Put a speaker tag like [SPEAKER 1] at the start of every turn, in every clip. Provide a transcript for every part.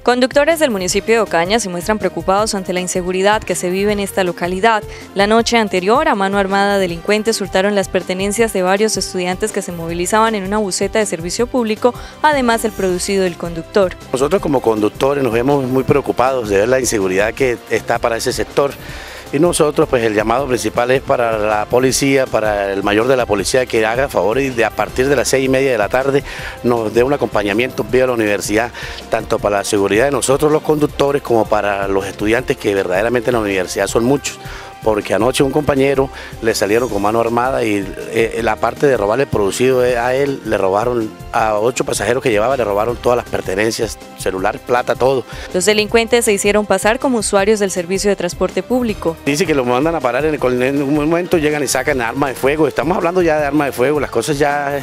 [SPEAKER 1] Conductores del municipio de Ocaña se muestran preocupados ante la inseguridad que se vive en esta localidad. La noche anterior, a mano armada, delincuentes hurtaron las pertenencias de varios estudiantes que se movilizaban en una buseta de servicio público, además del producido del conductor.
[SPEAKER 2] Nosotros como conductores nos vemos muy preocupados de ver la inseguridad que está para ese sector. Y nosotros, pues el llamado principal es para la policía, para el mayor de la policía, que haga favor y a partir de las 6:30 de la tarde nos dé un acompañamiento vía la universidad, tanto para la seguridad de nosotros los conductores como para los estudiantes, que verdaderamente en la universidad son muchos. Porque anoche un compañero le salieron con mano armada y la parte de robarle el producido a él, le robaron a 8 pasajeros que llevaba, le robaron todas las pertenencias, celular, plata, todo.
[SPEAKER 1] Los delincuentes se hicieron pasar como usuarios del servicio de transporte público.
[SPEAKER 2] Dice que lo mandan a parar en un momento, llegan y sacan armas de fuego. Estamos hablando ya de armas de fuego, las cosas ya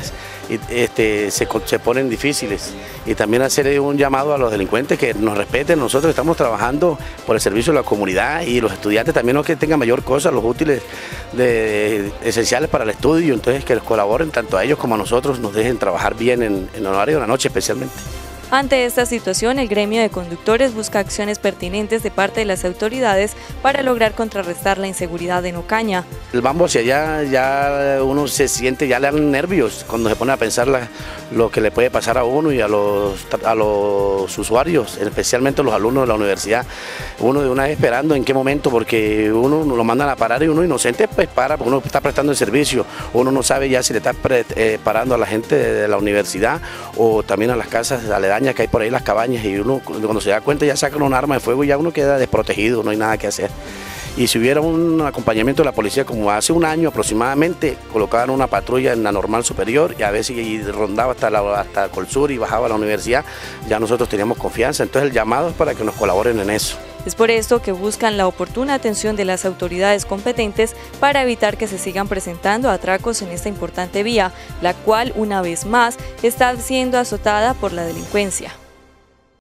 [SPEAKER 2] se ponen difíciles. Y también hacer un llamado a los delincuentes que nos respeten. Nosotros estamos trabajando por el servicio de la comunidad y los estudiantes también no que tengan mayor cosa, los útiles esenciales para el estudio, entonces que les colaboren tanto a ellos como a nosotros, nos dejen trabajar bien en horario de la noche especialmente.
[SPEAKER 1] Ante esta situación, el gremio de conductores busca acciones pertinentes de parte de las autoridades para lograr contrarrestar la inseguridad en Ocaña.
[SPEAKER 2] El bambo hacia allá, ya uno se siente, ya le dan nervios cuando se pone a pensar lo que le puede pasar a uno y a los usuarios, especialmente a los alumnos de la universidad. Uno de una vez esperando en qué momento, porque uno lo mandan a parar y uno inocente pues para, porque uno está prestando el servicio. Uno no sabe ya si le está parando a la gente de la universidad o también a las casas aledañas que hay por ahí, las cabañas, y uno cuando se da cuenta ya sacan un arma de fuego y ya uno queda desprotegido, no hay nada que hacer. Y si hubiera un acompañamiento de la policía como hace un año aproximadamente, colocaban una patrulla en la normal superior y a veces rondaba hasta Colsur y bajaba a la universidad, ya nosotros teníamos confianza. Entonces el llamado es para que nos colaboren en eso.
[SPEAKER 1] Es por esto que buscan la oportuna atención de las autoridades competentes para evitar que se sigan presentando atracos en esta importante vía, la cual, una vez más, está siendo azotada por la delincuencia.